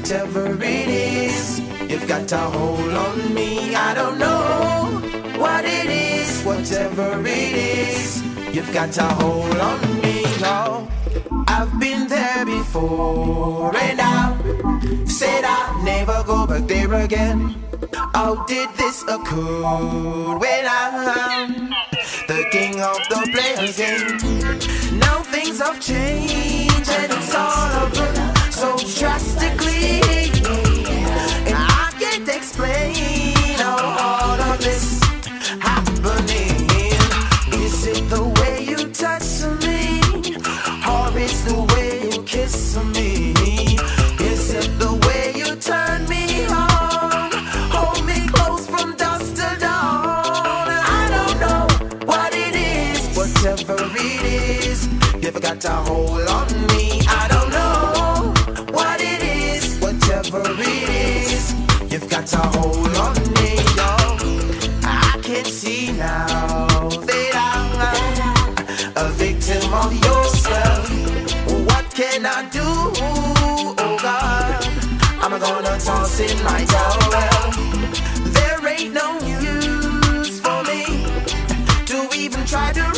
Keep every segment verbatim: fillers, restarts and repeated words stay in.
whatever it is, you've got a hold on me. I don't know what it is, whatever it is, you've got a hold on me. No, I've been there before, and I said I'd never go back there again. How did this occur when I'm the king of the players game? Now things have changed and it's all over so drastically, and I can't explain how all of this happening. Is it the way you touch me, or is the way you kiss me? Is it the way you turn me on, hold me close from dusk to dawn? I don't know what it is, whatever it is, you've got a hold on me. I don't know what it is, whatever it is, you've got a hold on me. Yo, I can see now that I'm a victim of yourself. What can I do? Oh God, I'm gonna toss in my towel. There ain't no use for me to even try to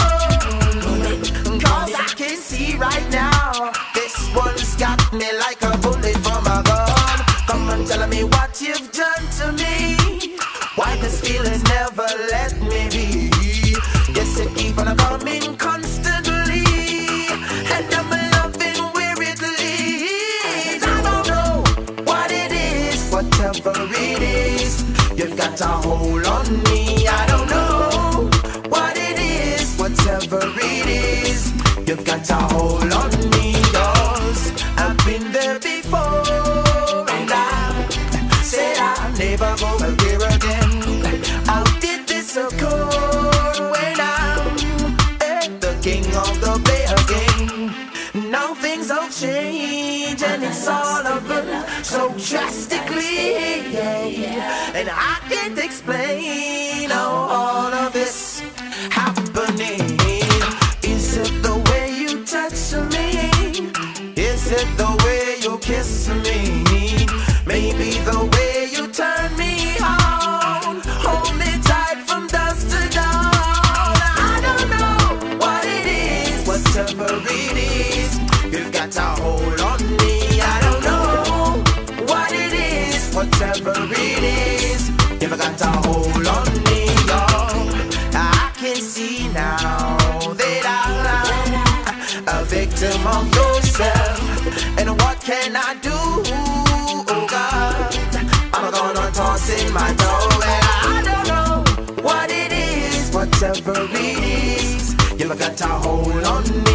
run, cause I can see right now this one's got me like a bullet from a gun. Come on, tell me what you've done to me, why this feeling never let me be. Yes, it keep on coming constantly, and I'm loving where it leads. I don't know what it is, whatever it is, you've got a hold on me. I don't know what it is, whatever it is, you've got a hold on me. Cause I've been there before, and I said I'll never go back there again. How did this occur when I'm eh, the king of the player game? Now things have changed and it's all over so drastically, and I can't explain how all of this happening. Is it the way you touch me? Is it the way you kiss me? Maybe the way you turn me on, hold me tight from dusk to dawn. I don't know what it is, whatever it is, you've got a hold on me. I don't know what it is, whatever it is, you've got a hold on me. Oh, I can see now that I'm a victim of yourself, and what can I do? Oh God, I'm gonna toss in my towel. I don't know what it is, whatever it is, you've got a hold on me.